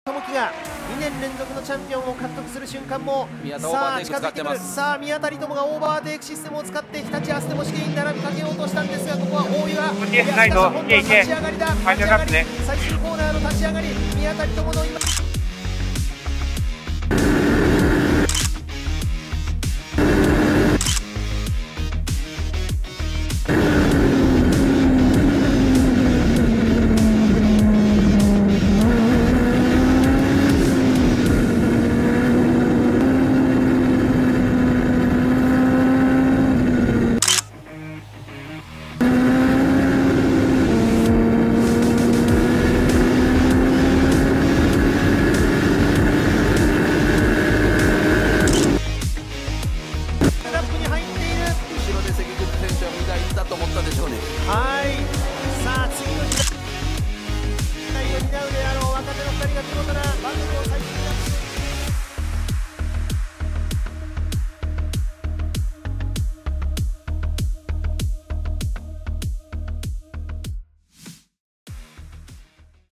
友樹が2年連続のチャンピオンを獲得する瞬間もさあ近づいてくる。さあ宮田理人がオーバーテイクシステムを使って日立アステモシゲイに並びかけようとしたんですが、ここは大岩今度は立ち上がりだ。立ち上がり最終コーナーの立ち上がり、宮田理人の今はい、さあ次の時代を担うであろう若手の2人が見事なバトルを